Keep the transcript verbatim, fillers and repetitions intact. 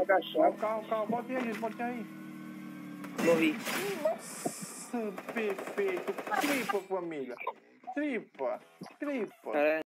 agachado. Calma, calma, bota aí, bota aí. Morri. Nossa, perfeito. Tripa, família. Tripa, tripa. Cara,